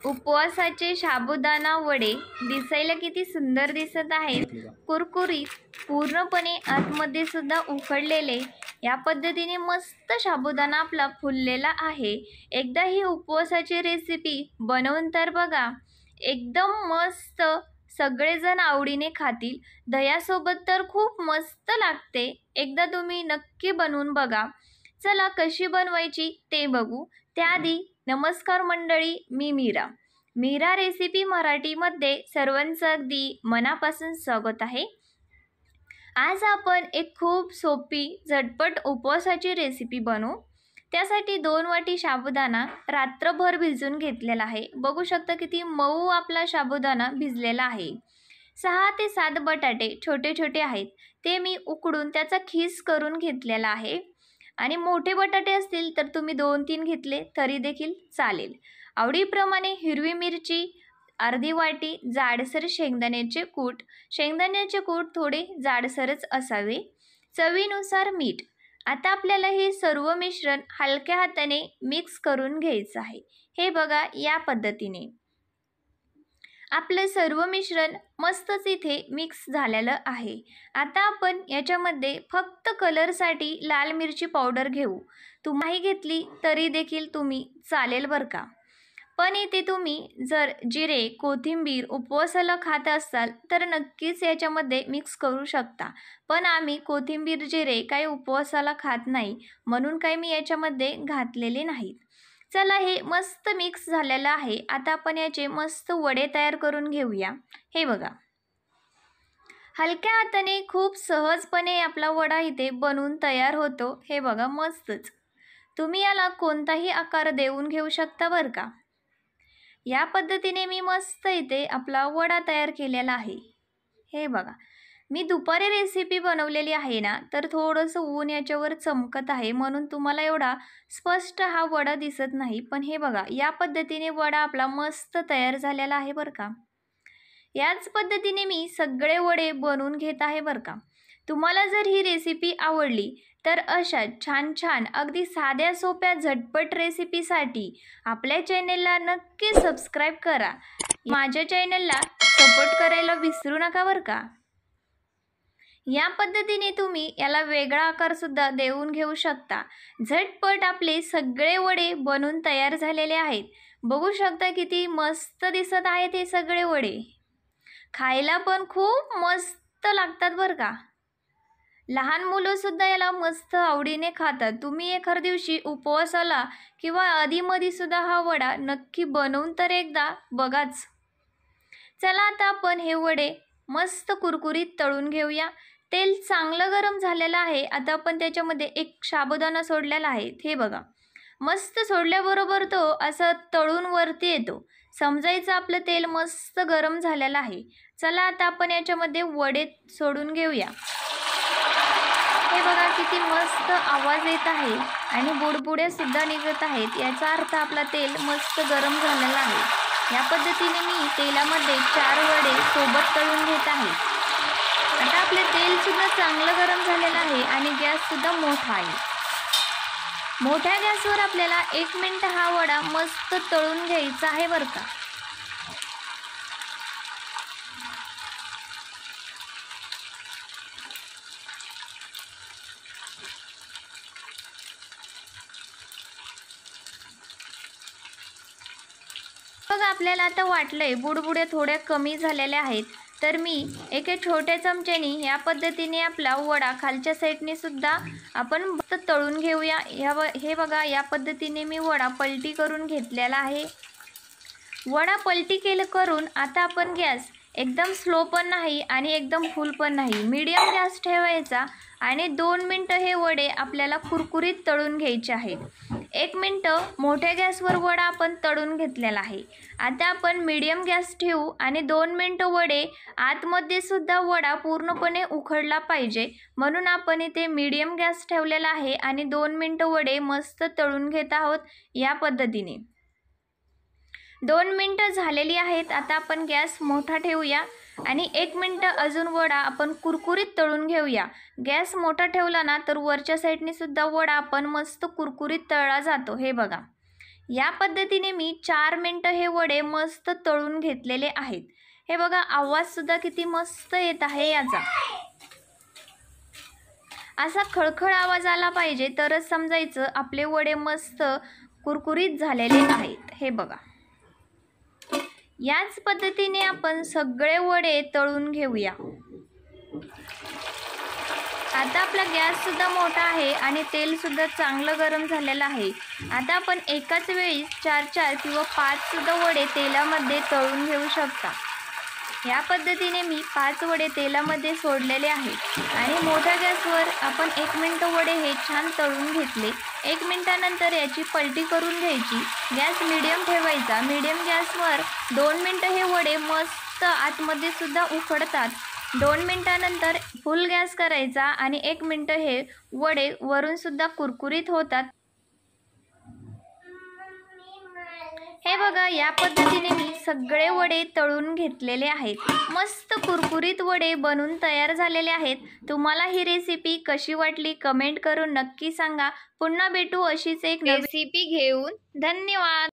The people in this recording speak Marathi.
उपवासाचे साबुदाणा वडे दिसायला किती सुंदर दिसत आहेत, कुरकुरीत, पूर्णपणे आतमध्ये सुद्धा उकडलेले। या पद्धतीने मस्त साबुदाणा आपला फुललेला आहे। एकदा ही उपवासाची रेसिपी बनवून तर बघा, एकदम मस्त, सगळेजण आवडीने खातील। दह्यासोबत तर खूप मस्त लागते। एकदा तुम्ही नक्की बनवून बघा। चला कशी बनवायची ते बघू। त्याआधी नमस्कार मंडळी, मी मीरा रेसिपी मराठीमध्ये सर्वांचं अगदी मनापासून स्वागत आहे। आज आपण एक खूप सोपी झटपट उपवासाची रेसिपी बनवू। त्यासाठी 2 वाटी साबुदाणा रात्रभर भिजवून घेतलेला आहे। बघू शकता किती मऊ आपला साबुदाणा भिजलेला आहे। 6 ते 7 बटाटे छोटे छोटे आहेत, ते मी उकडून त्याचा खीस करून घेतलेला आहे। आणि मोठे बटाटे असतील तर तुम्ही 2-3 घेतले तरी देखील चालेल। आवडीप्रमाणे हिरवी मिरची अर्धी वाटी, जाडसर शेंगदाण्याचे कूट थोडे जाडसरच असावे, चवीनुसार मीठ। आता आपल्याला हे सर्व मिश्रण हलक्या हाताने मिक्स करून घ्यायचं आहे। हे बघा, या पद्धतीने आपलं सर्व मिश्रण मस्तच इथे मिक्स झालेलं आहे। आता आपण याच्यामध्ये फक्त कलरसाठी लाल मिरची पावडर घेऊ। तुम्ही घेतली तरी देखील तुम्ही चालेल बरं का। पण इथे तुम्ही जर जिरे, कोथिंबीर उपवासाला खात असाल तर नक्कीच याच्यामध्ये मिक्स करू शकता। पण आम्ही कोथिंबीर, जिरे काही उपवासाला खात नाही, म्हणून काही मी याच्यामध्ये घातलेले नाहीत। चला, हे मस्त मिक्स झालेलं आहे। आता आपण याचे मस्त वडे तयार करून घेऊया। हे बघा, हलक्या हाताने खूप सहजपणे आपला वडा इथे बनवून तयार होतो। हे बघा, मस्तच। तुम्ही याला कोणताही आकार देऊन घेऊ शकता बरं का। या पद्धतीने मी मस्त इथे आपला वडा तयार केलेला आहे। हे बघा, मी दुपारी रेसिपी बनवलेली आहे ना, तर थोडंसं ऊन याच्यावर चमकत आहे, म्हणून तुम्हाला एवढा स्पष्ट हा वडा दिसत नाही। पण हे बघा, या पद्धतीने वडा आपला मस्त तयार झालेला आहे बरं का। याच पद्धतीने मी सगळे वडे बनवून घेत आहे बरं का। तुम्हाला जर ही रेसिपी आवडली तर अशा छान छान अगदी साध्या सोप्या झटपट रेसिपीसाठी आपल्या चॅनेलला नक्की सबस्क्राईब करा। माझ्या चॅनेलला सपोर्ट करायला विसरू नका बरं का। या पद्धतीने तुम्ही याला वेगळा आकार सुद्धा देऊन घेऊ शकता। झटपट आपले सगळे वडे बनवून तयार झालेले आहेत। बघू शकता किती मस्त दिसत आहेत हे सगळे वडे। खायला पण खूप मस्त लागतात बरं का। लहान मुलं सुद्धा याला मस्त आवडीने खातात। तुम्ही एखाद्या दिवशी उपवासाला किंवा आधीमध्ये सुद्धा हा वडा नक्की बनवून तर एकदा बघाच। चला, आता आपण हे वडे मस्त कुरकुरीत तळून घेऊया। तेल चांगलं गरम झालेलं आहे। आता आपण त्याच्यामध्ये एक साबुदाणा सोडलेला आहे। हे बघा, मस्त सोडल्याबरोबर तो असं तळून वरती येतो, समजायचं आपलं तेल मस्त गरम झालेलं आहे। चला, आता आपण याच्यामध्ये वडे सोडून घेऊया। हे बघा, किती मस्त आवाज येत आहे आणि बुडबुडे सुद्धा निघत आहेत। याचा अर्थ आपला तेल मस्त गरम झालेला आहे। या पद्धतीने मी तेलामध्ये 4 वडे सोबत तळून घेत आहे। आता आपले तेल सुद्धा चांगलं गरम झालेलं आहे आणि गॅस सुद्धा मोठा आहे। मोठ्या गॅसवर आपल्याला 1 मिनिट हा वडा मस्त तळून घ्यायचा आहे बरं का। बघा, आपल्याला आता वाटलंय बुडबुडे थोड्या कमी झालेल्या आहेत, तर मी एका छोट्या चमच्याने या पद्धतीने आपला वडा खालच्या साईडने सुद्धा आपण मस्त तळून घेऊया। हे बघा, या पद्धतीने मी वडा पलटी करून घेतलेला आहे। वडा पलटी करून आता आपण गॅस एकदम स्लो पण नाही आणि एकदम फुल पण नाही, मीडियम गॅस ठेवायचा आणि 2 मिनिटं हे वडे आपल्याला कुरकुरीत तळून घ्यायचे आहेत। 1 मिनिट मोठ्या गॅसवर वडा आपण तळून घेतलेला आहे। आता आपण मीडियम गॅस ठेवू आणि 2 मिनिटं वडे आतमध्ये सुद्धा वडा पूर्णपणे उखडला पाहिजे, म्हणून आपण इथे मीडियम गॅस ठेवलेला आहे आणि 2 मिनिटं वडे मस्त तळून घेत आहोत। या पद्धतीने 2 मिनिटं झालेली आहेत। आता आपण गॅस मोठा ठेवूया आणि 1 मिनिट अजून वडा आपण कुरकुरीत तळून घेऊया। गॅस मोठा ठेवला ना तर वरच्या साईडने सुद्धा वडा आपण मस्त कुरकुरीत तळला जातो। हे बघा, या पद्धतीने मी 4 मिनिटं हे वडे मस्त तळून घेतलेले आहेत. हे बघा, आवाज सुद्धा किती मस्त येत आहे याचा. असा खळखळ आवाज आला पाहिजे तरच समजायचं आपले वडे मस्त कुरकुरीत झालेले आहेत. हे बघा, याच पद्धतीने आपण सगळे वडे तळून घेऊया. आता आपला गॅस सुद्धा मोठा आहे आणि तेल सुद्धा चांगलं गरम झालेलं आहे. आता आपण एकाच वेळी 4 किंवा 5 सुद्धा वडे तेलामध्ये तळून घेऊ शकता. या पद्धतीने मी 5 वडे तेलामध्ये सोडलेले आहेत आणि मोठ्या गॅसवर आपण 1 मिनिट वडे हे छान तळून घेतले. 1 मिनिटानंतर याची पलटी करून घ्यायची. गॅस मीडियम ठेवायचा. मीडियम गॅसवर 2 मिनिटं हे वडे मस्त आतमध्ये सुद्धा उकडतात. 2 मिनिटानंतर फुल गॅस करायचा आणि 1 मिनिट हे वडे वरून सुद्धा कुरकुरीत होतात. हे बघा, या पद्धतीने मी सगळे वडे तळून घेतलेले आहेत. मस्त कुरकुरीत वडे बनून तयार झालेले आहेत. तुम्हाला ही रेसिपी कशी वाटली कमेंट करून नक्की सांगा. पुन्हा भेटू अशीच एक रेसिपी घेऊन. धन्यवाद.